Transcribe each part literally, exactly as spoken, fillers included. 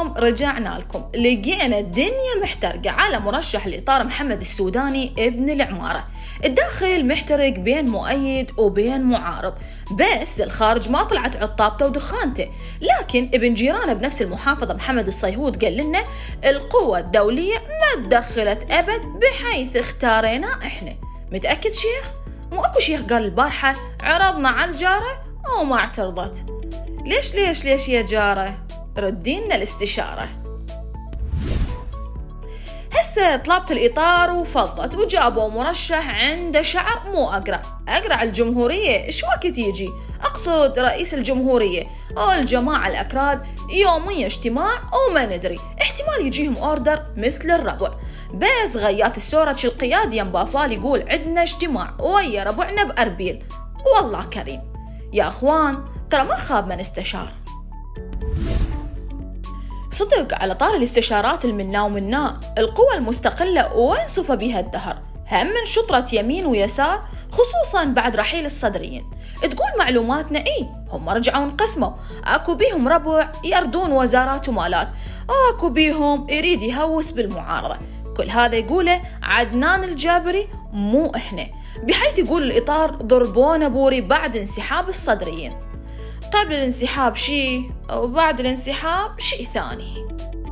اليوم رجعنا لكم، لقينا الدنيا محترقة على مرشح الإطار محمد السوداني ابن العمارة. الداخل محترق بين مؤيد وبين معارض، بس الخارج ما طلعت عطابته ودخانته. لكن ابن جيرانه بنفس المحافظة محمد الصيهود قال لنا القوة الدولية ما تدخلت أبد بحيث اختارينا إحنا. متأكد شيخ؟ مو أكو شيخ قال البارحة عرضنا على الجارة وما اعترضت. ليش ليش ليش يا جارة؟ ردينا الاستشارة. هسه طلبت الإطار وفضت وجابوا مرشح عنده شعر مو أقرع أقرع الجمهورية. إيش وقت يجي؟ أقصد رئيس الجمهورية أو الجماعة الأكراد يوميا اجتماع وما ندري، احتمال يجيهم أوردر مثل الربع. بس غيات السورج القيادي مبافال يقول عندنا اجتماع ويا ربعنا بأربيل. والله كريم يا أخوان، ترى ما خاب من استشار. صدق على طار الاستشارات المنا ومنا، القوى المستقلة وين صفى بها الدهر، هم من شطرة يمين ويسار خصوصا بعد رحيل الصدريين. تقول معلوماتنا ايه هم رجعوا انقسموا، اكو بيهم ربع يردون وزارات ومالات، اكو بيهم يريد يهوس بالمعارضة. كل هذا يقوله عدنان الجابري مو احنا، بحيث يقول الإطار ضربونا بوري بعد انسحاب الصدريين. قبل الانسحاب شيء وبعد الانسحاب شيء ثاني.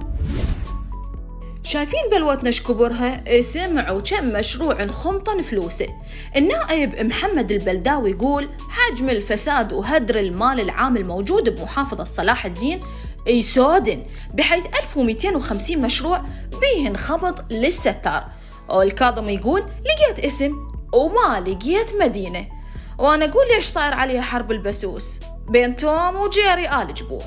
شايفين بلوتنا شكبرها؟ سمعوا كم مشروع خمطن فلوسه. النائب محمد البلداوي يقول حجم الفساد وهدر المال العام الموجود بمحافظة صلاح الدين يسودن، بحيث ألف ومئتين وخمسين مشروع بيهن خفض للستار. والكاظم يقول لقيت اسم وما لقيت مدينة، وانا اقول ليش صاير عليها حرب البسوس بين توم وجيري آل جبور.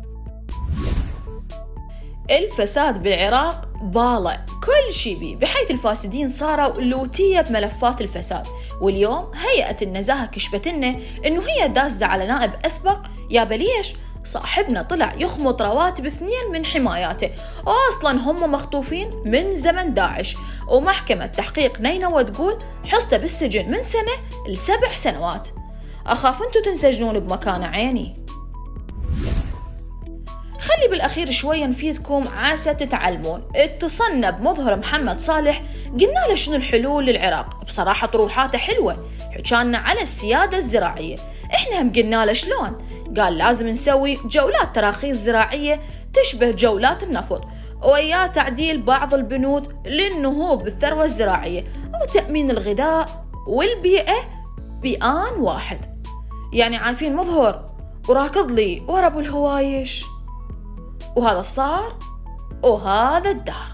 الفساد بالعراق باله كل شي بيه، بحيث الفاسدين صاروا لوتية بملفات الفساد. واليوم هيئة النزاهة كشفت لنا انه هي دازة على نائب اسبق. يا بليش صاحبنا طلع يخمط رواتب اثنين من حماياته، واصلا هم مخطوفين من زمن داعش، ومحكمة تحقيق نينوى تقول حصته بالسجن من سنة لسبع سنوات. اخاف انتو تنسجنون بمكان عيني. خلي بالأخير شوية نفيدكم عسى تتعلمون. اتصلنا بمظهر محمد صالح قلنا له شنو الحلول للعراق، بصراحة طروحاته حلوة، حكانا على السيادة الزراعية. احنا هم قلنا له شلون، قال لازم نسوي جولات تراخيص زراعية تشبه جولات النفط، ويا تعديل بعض البنود للنهوض بالثروة الزراعية وتأمين الغذاء والبيئة بآن واحد. يعني عارفين مظهر وراكض لي ورا ابو الهوايش، وهذا صار وهذا الدار.